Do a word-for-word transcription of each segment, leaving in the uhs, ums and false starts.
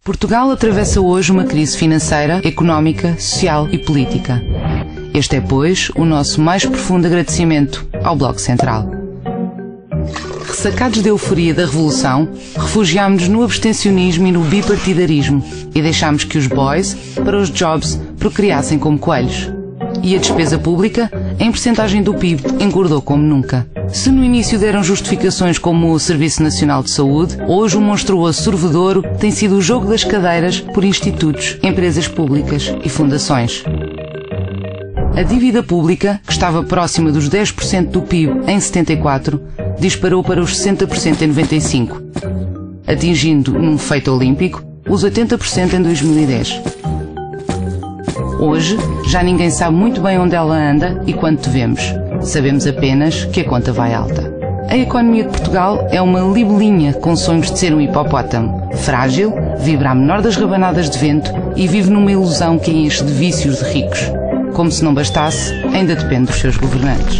Portugal atravessa hoje uma crise financeira, económica, social e política. Este é, pois, o nosso mais profundo agradecimento ao Bloco Central. Ressacados da euforia da Revolução, refugiámos-nos no abstencionismo e no bipartidarismo e deixámos que os boys, para os jobs, procriassem como coelhos. E a despesa pública, em percentagem do P I B, engordou como nunca. Se no início deram justificações como o Serviço Nacional de Saúde, hoje o monstruoso sorvedouro tem sido o jogo das cadeiras por institutos, empresas públicas e fundações. A dívida pública, que estava próxima dos dez por cento do P I B em setenta e quatro, disparou para os sessenta por cento em noventa e cinco, atingindo, num feito olímpico, os oitenta por cento em dois mil e dez. Hoje, já ninguém sabe muito bem onde ela anda e quanto devemos. Sabemos apenas que a conta vai alta. A economia de Portugal é uma libelinha com sonhos de ser um hipopótamo. Frágil, vibra à menor das rabanadas de vento e vive numa ilusão que a enche de vícios de ricos. Como se não bastasse, ainda depende dos seus governantes.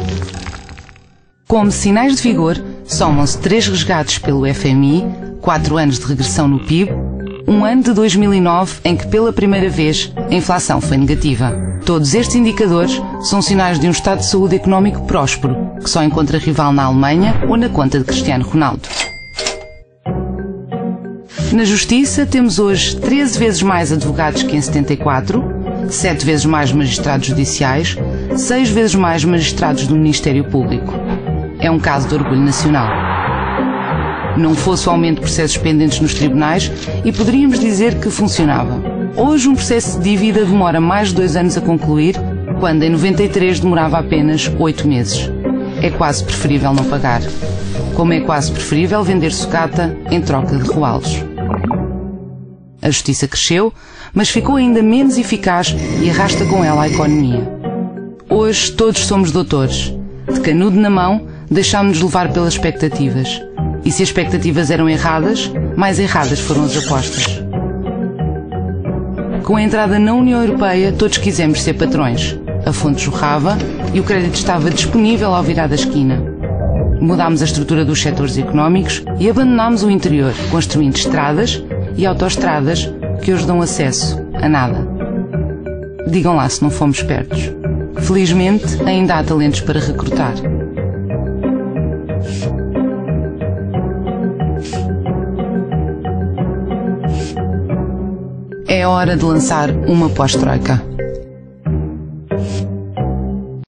Como sinais de vigor, somam-se três resgates pelo F M I, quatro anos de regressão no P I B, um ano de dois mil e nove em que pela primeira vez a inflação foi negativa. Todos estes indicadores são sinais de um estado de saúde económico próspero, que só encontra rival na Alemanha ou na conta de Cristiano Ronaldo. Na Justiça temos hoje treze vezes mais advogados que em setenta e quatro, sete vezes mais magistrados judiciais, seis vezes mais magistrados do Ministério Público. É um caso de orgulho nacional. Não fosse o aumento de processos pendentes nos tribunais e poderíamos dizer que funcionava. Hoje um processo de dívida demora mais de dois anos a concluir, quando em noventa e três demorava apenas oito meses. É quase preferível não pagar. Como é quase preferível vender sucata em troca de roalos. A justiça cresceu, mas ficou ainda menos eficaz e arrasta com ela a economia. Hoje todos somos doutores. De canudo na mão, deixámos-nos levar pelas expectativas. E se as expectativas eram erradas, mais erradas foram as apostas. Com a entrada na União Europeia, todos quisemos ser patrões. A fonte jorrava e o crédito estava disponível ao virar da esquina. Mudámos a estrutura dos setores económicos e abandonámos o interior, construindo estradas e autoestradas que hoje dão acesso a nada. Digam lá se não fomos espertos. Felizmente, ainda há talentos para recrutar. É hora de lançar uma pós-troika.